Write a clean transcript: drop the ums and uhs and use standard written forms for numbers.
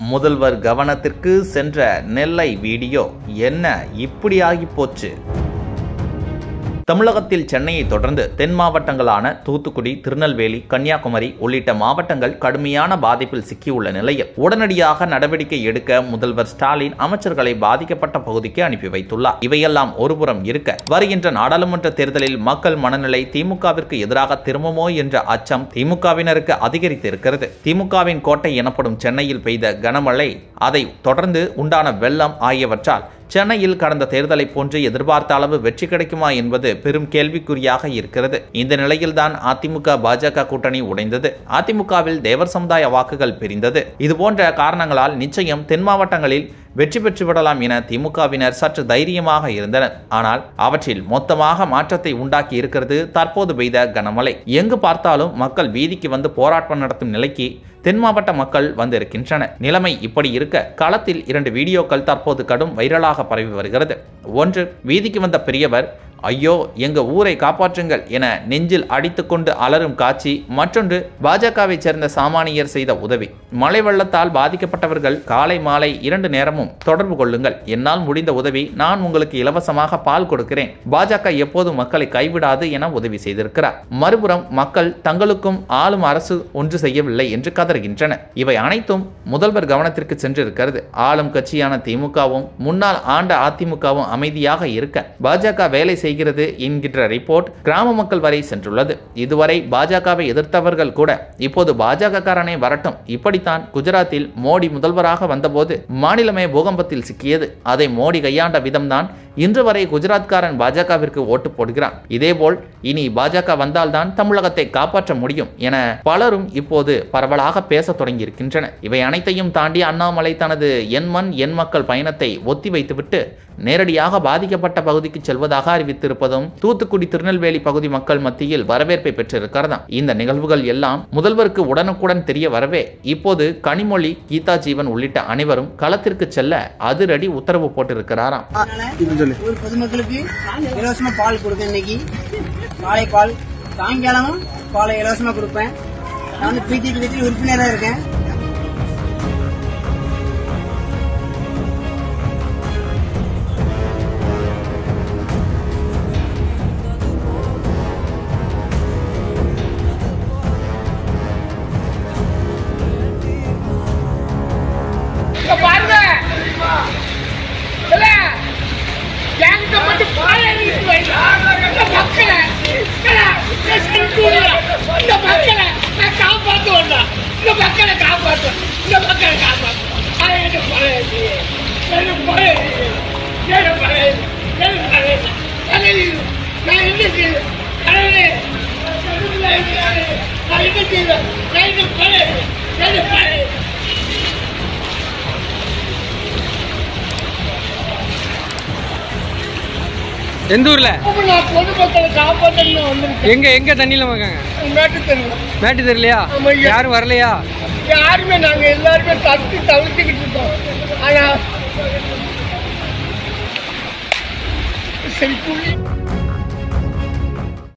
முதல்வர் கவனத்திற்கு சென்ற நெல்லை வீடியோ என்ன இப்படி ஆகி போச்சு? தமிழகத்தில் சென்னையை தொடர்ந்து தென் மாவட்டங்களான தூத்துக்குடி, திருநெல்வேலி, கன்னியாகுமரி உள்ளிட்ட மாவட்டங்கள் கடுமையான பாதிப்பில் சிக்கியுள்ள நிலையில் உடனடியாக நடவடிக்கை எடுக்க முதல்வர் ஸ்டாலின் அமைச்சர்களை பாதிக்கப்பட்ட பகுதிக்கு அனுப்பி வைத்துள்ளார். இவையெல்லாம் ஒருபுறம் இருக்க, வருகின்ற நாடாளுமன்ற தேர்தலில் மக்கள் மனநிலை திமுகவிற்கு எதிராக திரும்புமோ என்ற அச்சம் திமுகவினருக்கு அதிகரித்து இருக்கிறது. திமுகவின் கோட்டை எனப்படும் சென்னையில் பெய்த கனமழை, அதை தொடர்ந்து உண்டான வெள்ளம் ஆகியவற்றால் சென்னையில் கடந்த தேர்தலை போன்று எதிர்பார்த்த அளவு வெற்றி கிடைக்குமா என்பது பெரும் கேள்விக்குறியாக இருக்கிறது. இந்த நிலையில்தான் அதிமுக பாஜக கூட்டணி உடைந்தது. அதிமுகவில் தேவர் சமுதாய வாக்குகள் பிரிந்தது. இதுபோன்ற காரணங்களால் நிச்சயம் தென் மாவட்டங்களில் வெற்றி பெற்று விடலாம் என திமுகவினர் சற்று தைரியமாக இருந்தனர். ஆனால் அவற்றில் மொத்தமாக மாற்றத்தை உண்டாக்கி இருக்கிறது தற்போது பெய்த கனமழை. எங்கு பார்த்தாலும் மக்கள் வீதிக்கு வந்து போராட்டம் நடத்தும் நிலைக்கு தென் மாவட்ட மக்கள் வந்திருக்கின்றனர். நிலைமை இப்படி இருக்க, களத்தில் 2 வீடியோக்கள் தற்போது கடும் வைரலாக பரவி வருகிறது. ஒன்று, வீதிக்கு வந்த பெரியவர் ஐயோ எங்க ஊரை காப்பாற்றுங்கள் என நெஞ்சில் அடித்துக்கொண்டு அலரும் காட்சி. மற்றொன்று, பாஜகவை சேர்ந்த சாமானியர் செய்த உதவி. மழை வெள்ளத்தால் பாதிக்கப்பட்டவர்கள் காலை மாலை 2 நேரமும் தொடர்பு கொள்ளுங்கள், என்னால் முடிந்த உதவி, நான் உங்களுக்கு இலவசமாக பால் கொடுக்கிறேன், பாஜக எப்போதும் மக்களை கைவிடாது என உதவி செய்திருக்கிறார். மறுபுறம் மக்கள் தங்களுக்கும் ஆளும் அரசு ஒன்று செய்யவில்லை என்று கதறுகின்றனர். இவை அனைத்தும் முதல்வர் கவனத்திற்கு சென்றிருக்கிறது. ஆளும் கட்சியான திமுகவும் முன்னாள் ஆண்ட அதிமுகவும் அமைதியாக இருக்க பாஜக வேலை செய்கிறது என்கின்ற ரிப்போர்ட் கிராம மக்கள் வரை சென்றுள்ளது. இதுவரை பாஜகவை எதிர்த்தவர்கள் கூட இப்போது பாஜக காரனே வரட்டும், இப்படித்தான் குஜராத்தில் மோடி முதல்வராக வந்தபோது மாநிலமே பூகம்பத்தில் சிக்கியது. அதை மோடி கையாண்ட விதம்தான் இன்று வரை குஜராத்காரன் பாஜகவிற்கு ஓட்டு போடுகிறான். இதேபோல் இனி பாஜக வந்தால்தான் தமிழகத்தை காப்பாற்ற முடியும் என பலரும் இப்போது பரவலாக பேச தொடங்கியிருக்கின்றனர். இவை அனைத்தையும் தாண்டி அண்ணாமலை தனது என் மண் என் மக்கள் பயணத்தை ஒத்தி வைத்துவிட்டு நேரடியாக பாதிக்கப்பட்ட பகுதிக்கு செல்வதாக அறிவித்திருப்பதும் தூத்துக்குடி, திருநெல்வேலி பகுதி மக்கள் மத்தியில் வரவேற்பை பெற்றிருக்கிறதாம். இந்த நிகழ்வுகள் எல்லாம் முதல்வருக்கு உடனுக்குடன் தெரிய வரவே இப்போது கனிமொழி, கீதா ஜீவன் உள்ளிட்ட அனைவரும் களத்திற்கு செல்ல அதிரடி உத்தரவு போட்டிருக்கிறாராம். பொதுமக்களுக்கு இலவசமா பால் கொடுப்பேன். இன்னைக்கு காலை பால், சாயங்காலமும் பாலை இலவசமா கொடுப்பேன். நான் வந்து பிஜேபி உறுப்பினராக இருக்கேன். எந்த ஊர்ல பொதுமக்களை காப்பாற்றணும். எங்க தண்ணியில வாங்க? மேட்டு தெரியலையா? யாரும் வரலையா? யாருமே நாங்க எல்லாருமே தட்டி தவிர்த்துக்கிட்டு இருக்கோம். ஆனா சரி